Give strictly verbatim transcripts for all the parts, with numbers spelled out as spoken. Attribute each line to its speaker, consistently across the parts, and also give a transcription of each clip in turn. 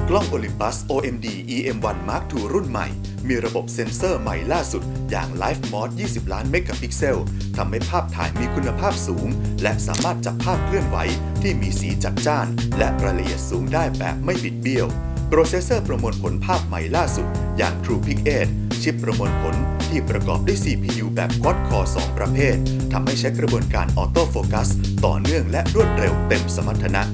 Speaker 1: กล้อง Olympus โอ เอ็ม ดี อี เอ็ม วัน มาร์ค ทู รุ่นใหม่มีระบบเซ็นเซอร์ใหม่ล่าสุดอย่าง Live Mode ยี่สิบ ล้านเมกะพิกเซลทำให้ภาพถ่ายมีคุณภาพสูงและสามารถจับภาพเคลื่อนไหวที่มีสีจัดจ้านและรายละเอียดสูงได้แบบไม่บิดเบี้ยวโปรเซสเซอร์ประมวลผลภาพใหม่ล่าสุดอย่าง TruePic แปด ชิปประมวลผลที่ประกอบด้วย ซี พี ยู แบบ Quad Core สอง ประเภททำให้ใช้กระบวนการออโต้โฟกัสต่อเนื่องและรวดเร็วเต็มสมรรถนะ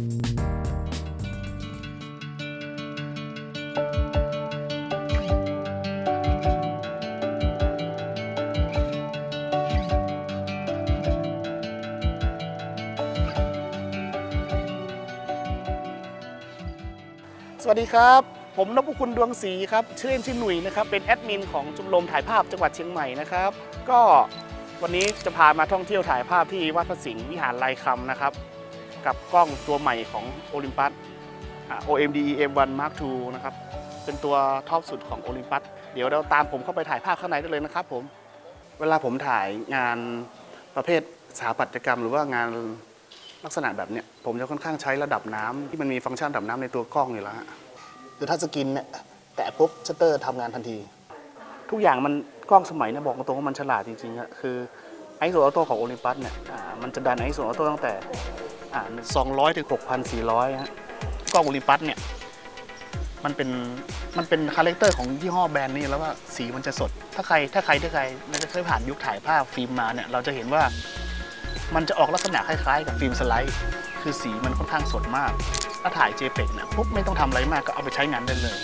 Speaker 2: สวัสดีครับผมนพคุณดวงศรีครับชื่อเล่นชื่อหนุ่ยนะครับเป็นแอดมินของชมรมถ่ายภาพจังหวัดเชียงใหม่นะครับก็วันนี้จะพามาท่องเที่ยวถ่ายภาพที่วัดพระสิงห์วิหารลายคำนะครับกับกล้องตัวใหม่ของ Olympus โอ เอ็ม ดี อี เอ็ม วัน มาร์ค ทู นะครับเป็นตัวท็อปสุดของ Olympus เดี๋ยวเราตามผมเข้าไปถ่ายภาพข้างในได้เลยนะครับผมเวลาผมถ่ายงานประเภทสถาปัตยกรรมหรือว่างานลักษณะแบบนี้ผมจะค่อนข้างใช้ระดับน้ำที่มันมีฟังก์ชันระดับน้ำในตัวกล้องอยู่แล้วฮะคือถ้าสกินเนี่ยแตะปุ๊บชัตเตอร์ทำงานทันทีทุกอย่างมันกล้องสมัยเนี่ยบอกตรงว่ามันฉลาดจริงๆอะคือไอโซออโต้ของ Olympus เนี่ยมันจะดันไอโซออโต้ตั้งแต่สองร้อยถึง หกพันสี่ร้อย ฮะกล้อง Olympus เนี่ยมันเป็นมันเป็นคาแรคเตอร์ของยี่ห้อแบรนด์นี้แล้วว่าสีมันจะสดถ้าใครถ้าใครถ้าใครมันจะเคยผ่านยุคถ่ายภาพฟิล์มมาเนี่ยเราจะเห็นว่ามันจะออกลักษณะคล้ายๆกับฟิล์มสไลด์คือสีมันค่อนข้างสดมากถ้าถ่าย เจ พี อี จี เนี่ยปุ๊บไม่ต้องทำอะไรมากก็เอาไปใช้งานได้เลย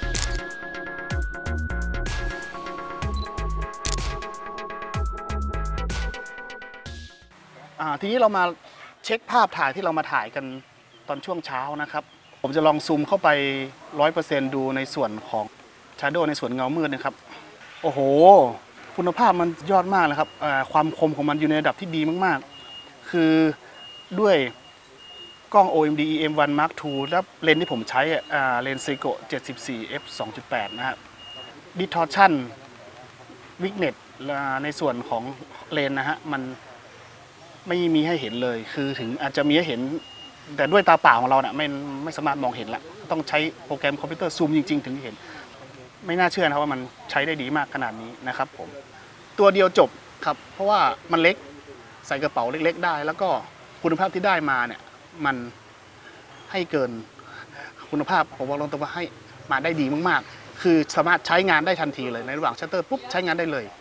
Speaker 2: ทีนี้เรามาเช็คภาพถ่ายที่เรามาถ่ายกันตอนช่วงเช้านะครับผมจะลองซูมเข้าไป ร้อยเปอร์เซ็นต์ ดูในส่วนของ Shadow ในส่วนเงามืดนะครับโอ้โหคุณภาพมันยอดมากเลยครับความคมของมันอยู่ในระดับที่ดีมากๆคือด้วยกล้อง โอ เอ็ม ดี อี เอ็ม วัน มาร์ค ทู และเลนส์ที่ผมใช้เลนส์ Seiko เจ็ดสิบสี่ เอฟ สองจุดแปด นะครับ Distortion Weakness ในส่วนของเลนส์นะฮะมันไม่มีให้เห็นเลยคือถึงอาจจะมีให้เห็นแต่ด้วยตาเปล่าของเราเนี่ยไม่ไม่สามารถมองเห็นละต้องใช้โปรแกรมคอมพิวเตอร์ซูมจริงๆถึงเห็นไม่น่าเชื่อนะครับว่ามันใช้ได้ดีมากขนาดนี้นะครับผมตัวเดียวจบครับเพราะว่ามันเล็กใส่กระเป๋าเล็กๆได้แล้วก็คุณภาพที่ได้มาเนี่ยมันให้เกินคุณภาพผมบอกตรงๆว่าให้มาได้ดีมากๆคือสามารถใช้งานได้ทันทีเลยในระหว่างชัตเตอร์ปุ๊บใช้งานได้เลย